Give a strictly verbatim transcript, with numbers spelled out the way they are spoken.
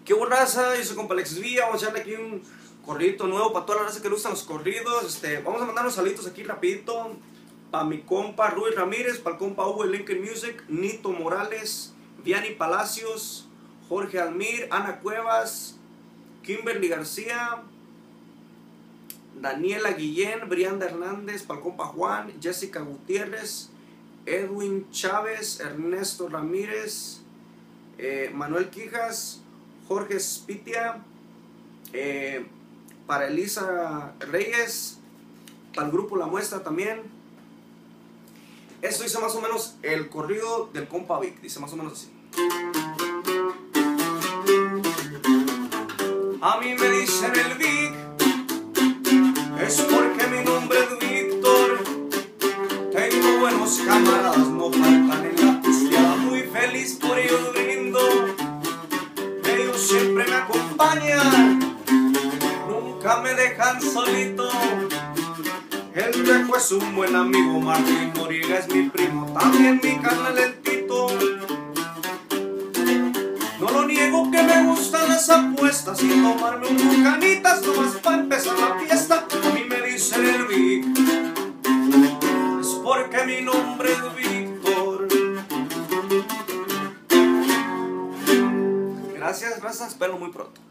¿Qué hubo, raza? Yo soy compa Alexis Villa. Vamos a echarle aquí un corridito nuevo para toda la raza que le gustan los corridos. Este, vamos a mandar unos saluditos aquí rapidito para mi compa Ruiz Ramírez, para el compa Hugo de Lincoln Music, Nito Morales, Vianney Palacios, Jorge Almir, Ana Cuevas, Kimberly García, Daniela Guillén, Brianda Hernández, para el compa Juan, Jessica Gutiérrez, Edwin Chávez, Ernesto Ramírez, eh, Manuel Quijas, Jorge Spitia, eh, para Elisa Reyes, para el grupo La Muestra también. Esto dice más o menos el corrido del compa Vic, dice más o menos así. A mí me dicen el Vic, es porque mi nombre es Víctor. Tengo buenos camaradas, no faltan en la pisteada. Muy feliz por ellos brindo, ellos siempre me acompañan, nunca me dejan solito. El viejo es un buen amigo, Martín Noriega es mi primo, también mi carnal el Tito. No lo niego que me gustan las apuestas y tomarme un bucanitas nomás para empezar la fiesta. A mí me dicen el Vic, es porque mi nombre es Víctor. Gracias, raza, espero muy pronto.